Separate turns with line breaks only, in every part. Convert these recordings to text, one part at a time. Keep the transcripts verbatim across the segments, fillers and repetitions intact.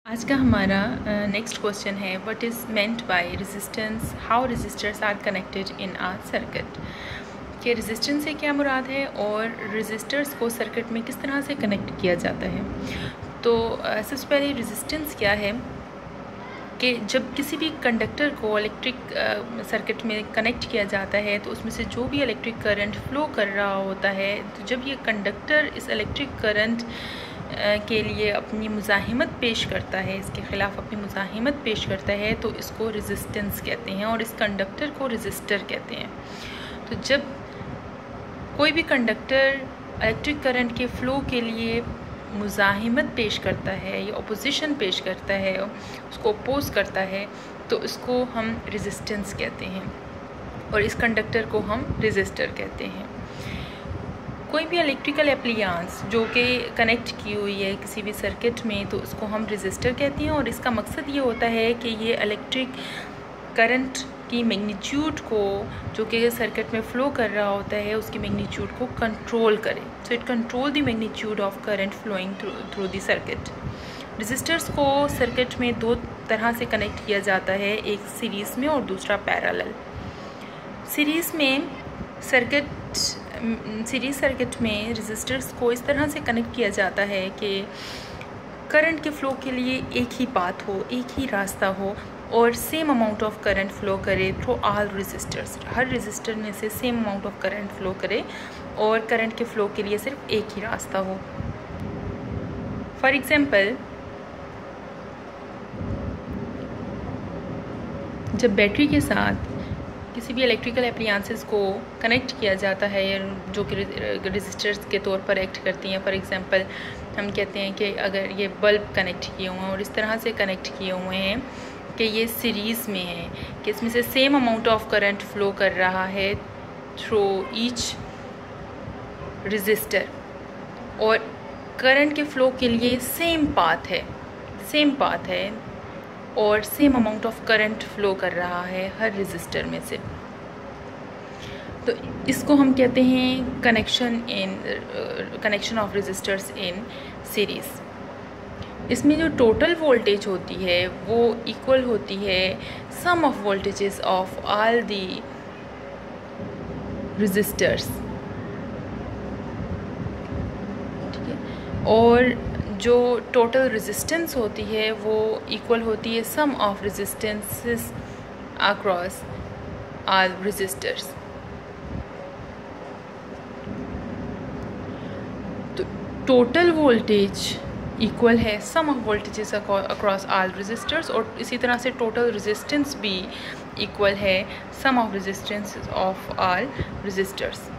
आज का हमारा नेक्स्ट क्वेश्चन है what is meant by resistance, how resistors are connected in a circuit. कि रेजिस्टेंस से क्या मुराद है और रेजिस्टर्स को सर्किट में किस तरह से कनेक्ट किया जाता है। तो uh, सबसे पहले रेजिस्टेंस क्या है कि जब किसी भी कंडक्टर को इलेक्ट्रिक सर्किट में कनेक्ट किया जाता है तो उसमें से जो भी इलेक्ट्रिक करंट फ्लो कर रहा होता है, तो जब ये कंडक्टर इस इलेक्ट्रिक करंट के लिए अपनी मुज़ाहिमत पेश करता है, इसके ख़िलाफ़ अपनी मुज़ाहिमत पेश करता है, तो इसको रेजिस्टेंस कहते हैं और इस कंडक्टर को रेजिस्टर कहते हैं। तो जब कोई भी कंडक्टर इलेक्ट्रिक करंट के फ़्लो के लिए मुज़ाहिमत पेश करता है या अपोजिशन पेश करता है, उसको अपोज करता है, तो इसको हम रेजिस्टेंस कहते हैं और इस कंडक्टर को हम रेजिस्टर कहते हैं। कोई भी इलेक्ट्रिकल एप्लियंस जो कि कनेक्ट की हुई है किसी भी सर्किट में, तो उसको हम रेजिस्टर कहते हैं और इसका मकसद ये होता है कि ये इलेक्ट्रिक करंट की मैग्नीट्यूड को, जो कि सर्किट में फ़्लो कर रहा होता है, उसकी मैग्नीट्यूड को कंट्रोल करे। So it control the magnitude of current flowing through through the circuit. Resistors को सर्किट में दो तरह से कनेक्ट किया जाता है, एक सीरीज़ में और दूसरा पैरेलल। सीरीज़ में सर्किट सीरीज सर्किट में रेजिस्टर्स को इस तरह से कनेक्ट किया जाता है कि करंट के फ़्लो के लिए एक ही पाथ हो, एक ही रास्ता हो और same amount of current flow करे थ्रू ऑल रेजिस्टर्स। हर रेजिस्टर में से same amount of current flow करे और करंट के फ़्लो के लिए सिर्फ एक ही रास्ता हो। फॉर एग्ज़ाम्पल, जब बैटरी के साथ किसी भी इलेक्ट्रिकल एप्लियंसेस को कनेक्ट किया जाता है जो कि रेजिस्टर्स के तौर पर एक्ट करती हैं, फॉर एग्ज़ाम्पल हम कहते हैं कि अगर ये बल्ब कनेक्ट किए हुए हैं और इस तरह से कनेक्ट किए हुए हैं कि ये सीरीज़ में है, कि इसमें से same amount of current flow कर रहा है थ्रू ईच रेजिस्टर और करंट के फ़्लो के लिए सेम पाथ है सेम पाथ है और same amount of current flow कर रहा है हर रेजिस्टर में से, तो इसको हम कहते हैं connection in connection of resistors in series. इसमें जो टोटल वोल्टेज होती है वो इक्वल होती है sum of voltages of all the resistors, ठीक है। और जो टोटल रेजिस्टेंस होती है वो इक्वल होती है sum of resistances across all resistors. तो टोटल वोल्टेज इक्वल है sum of voltages across all resistors और इसी तरह से टोटल रेजिस्टेंस भी इक्वल है sum of resistance of all resistors.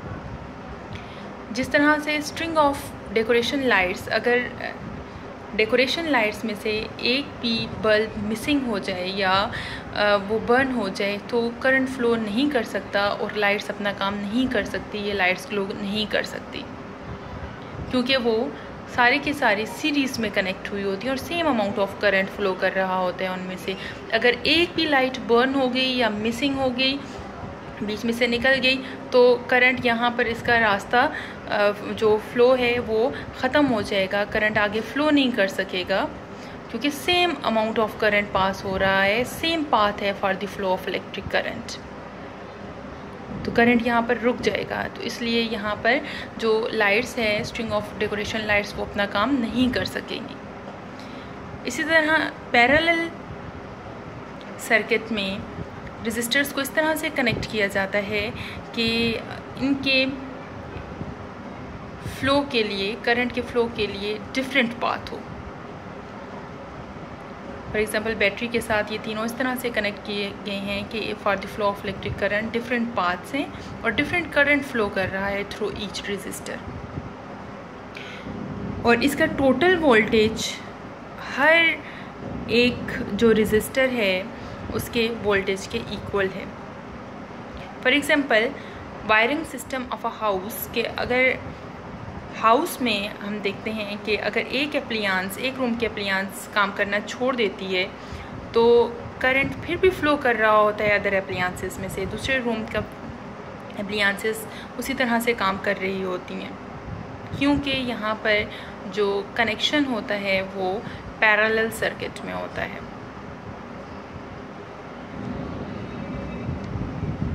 जिस तरह से स्ट्रिंग ऑफ डेकोरेशन लाइट्स, अगर डेकोरेशन लाइट्स में से एक भी बल्ब मिसिंग हो जाए या वो बर्न हो जाए तो करंट फ़्लो नहीं कर सकता और लाइट्स अपना काम नहीं कर सकती, ये लाइट्स फ़्लो नहीं कर सकती क्योंकि वो सारे के सारे सीरीज़ में कनेक्ट हुई होती हैं और same amount of current flow कर रहा होता है उनमें से। अगर एक भी लाइट बर्न हो गई या मिसिंग हो गई, बीच में से निकल गई, तो करंट यहाँ पर इसका रास्ता जो फ़्लो है वो ख़त्म हो जाएगा, करंट आगे फ़्लो नहीं कर सकेगा क्योंकि same amount of current pass हो रहा है, सेम पाथ है for the flow of electric current, तो करंट यहाँ पर रुक जाएगा। तो इसलिए यहाँ पर जो लाइट्स हैं, स्ट्रिंग ऑफ डेकोरेशन लाइट्स, वो अपना काम नहीं कर सकेंगी। इसी तरह पैरेलल सर्किट में रेजिस्टर्स को इस तरह से कनेक्ट किया जाता है कि इनके फ़्लो के लिए, करंट के फ़्लो के लिए डिफरेंट पाथ हो। फॉर एग्ज़ाम्पल, बैटरी के साथ ये तीनों इस तरह से कनेक्ट किए गए हैं कि for the flow of electric current different paths हैं और डिफरेंट करंट फ़्लो कर रहा है थ्रू ईच रेजिस्टर और इसका टोटल वोल्टेज हर एक जो रेजिस्टर है उसके वोल्टेज के इक्वल है। For example, wiring system of a house के अगर हाउस में हम देखते हैं कि अगर एक एप्लियंस, एक रूम के एप्लियंस काम करना छोड़ देती है तो करंट फिर भी फ़्लो कर रहा होता है अदर एप्लियंसेस में से, दूसरे रूम का एप्लियंसेस उसी तरह से काम कर रही होती हैं क्योंकि यहाँ पर जो कनेक्शन होता है वो पैरेलल सर्किट में होता है।